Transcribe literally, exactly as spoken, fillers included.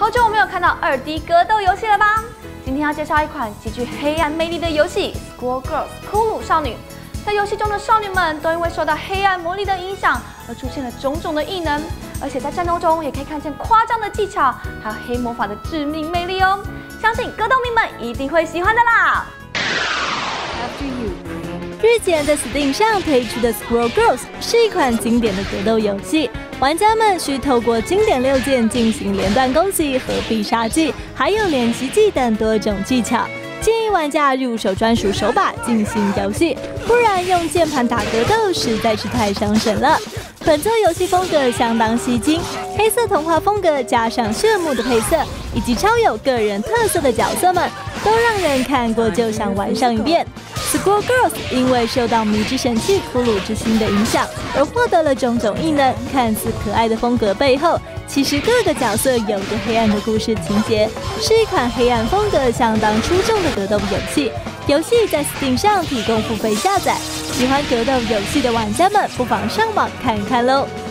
好久没有看到二 D 格斗游戏了吧？今天要介绍一款极具黑暗魅力的游戏《Squirrel Girls》骷髅少女。在游戏中的少女们都因为受到黑暗魔力的影响，而出现了种种的异能，而且在战斗中也可以看见夸张的技巧，还有黑魔法的致命魅力哦。相信格斗迷们一定会喜欢的啦！ 日前在 Steam 上推出的《Squirrel Girls》是一款经典的格斗游戏，玩家们需透过经典六键进行连段攻击和必杀技，还有连袭技等多种技巧。建议玩家入手专属手把进行游戏，不然用键盘打格斗实在是太伤神了。本作游戏风格相当吸睛，黑色童话风格加上炫目的配色，以及超有个人特色的角色们，都让人看过就想玩上一遍。Squirrel Girls 因为受到迷之神器骷髅之心的影响，而获得了种种异能。看似可爱的风格背后，其实各个角色有着黑暗的故事情节，是一款黑暗风格相当出众的格斗游戏。游戏在 Steam 上提供付费下载，喜欢格斗游戏的玩家们不妨上网看看喽。